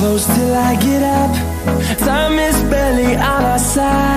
close till I get up. Time is barely on our side.